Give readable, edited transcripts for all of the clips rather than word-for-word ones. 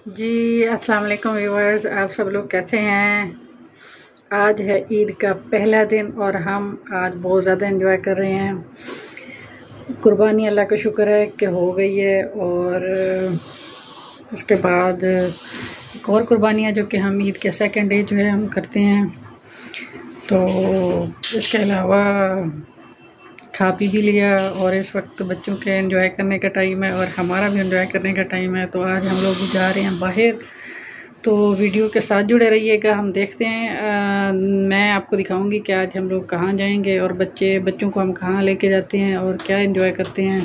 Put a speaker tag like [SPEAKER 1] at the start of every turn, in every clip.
[SPEAKER 1] जी अस्सलाम वालेकुम व्यूअर्स, आप सब लोग कैसे हैं। आज है ईद का पहला दिन और हम आज बहुत ज़्यादा एंजॉय कर रहे हैं। कुर्बानी अल्लाह का शुक्र है कि हो गई है और उसके बाद एक और कुर्बानियाँ जो कि हम ईद के सेकंड डे जो है हम करते हैं। तो इसके अलावा खा पी भी लिया और इस वक्त बच्चों के एंजॉय करने का टाइम है और हमारा भी एंजॉय करने का टाइम है। तो आज हम लोग जा रहे हैं बाहर, तो वीडियो के साथ जुड़े रहिएगा। हम देखते हैं, मैं आपको दिखाऊंगी कि आज हम लोग कहाँ जाएंगे और बच्चों को हम कहाँ लेके जाते हैं और क्या एंजॉय करते हैं।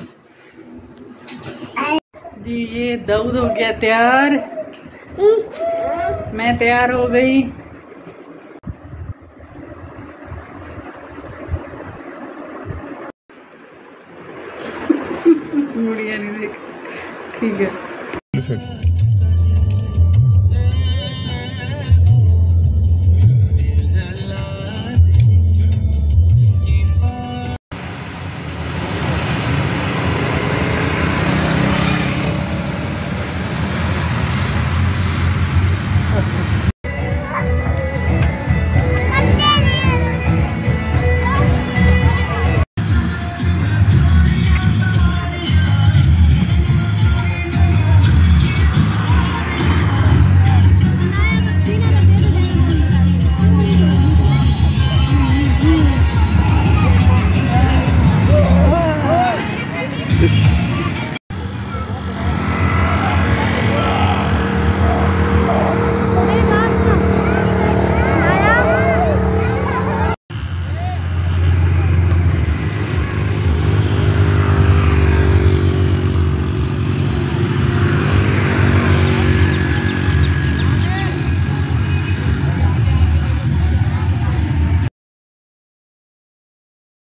[SPEAKER 1] जी ये दाऊद हो गया तैयार, मैं तैयार हो गई। मुड़िया नहीं देख, ठीक है।